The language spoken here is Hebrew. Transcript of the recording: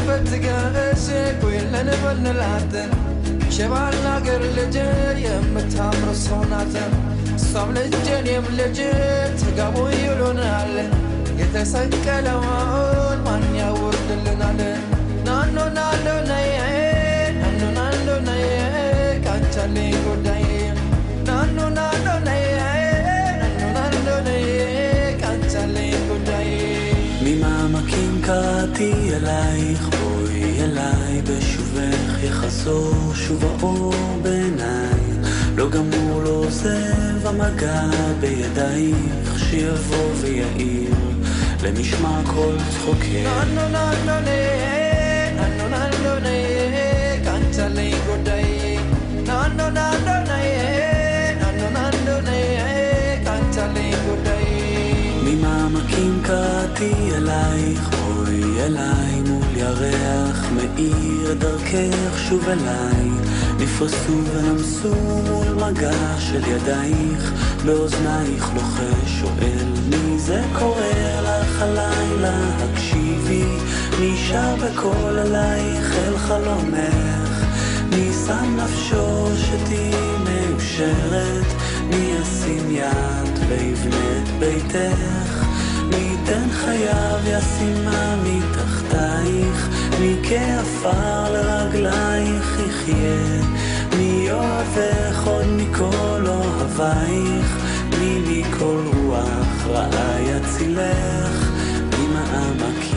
በትገሽ ኩይለን በንላትን ሸባላ ገር ልጅ የምታምር ሰው ናት እሷም ልጅን የምልጅ ተጋቡ ይሉናል የተሰቀለውን ማን ያወርድልናል ናኖ ናኖ ነይ ናኖ ናኖ ነይ ካንቻለኝ ጉዳይ ናኖ ናኖ ነይ ናኖ ናኖ ነይ ካንቻለኝ ጉዳይ ממעמקים קראתי אלייך בואי אליי בשובך יחזור שוב האור בעיניי לא גמור לא עוזב המגע בידייך שיבוא ויעיר למשמע כל צחוקך ננו ננו ננו ננו ננו קנצלי גודאי ננו ננו ננו ננו ננו קנצלי גודאי ממעמקים קראתי אלייך בואי אליי מול ירח מאיר דרכך שוב אליי נפרסו ונמסו מול מגע של ידייך באוזנייך לוחש שואל מי זה קורא לך הלילה הקשיבי מי שר בקול אלייך אל חלומך מי שם נפשו שתהי מאושרת מי ישים יד ויבנה את ביתך מי ייתן חייו ישימה מתחתייך מי כעפר לרגלייך יחיה מי אוהבך עוד מכל אוהבייך מי מכל רוח רעה יצילך ממעמקים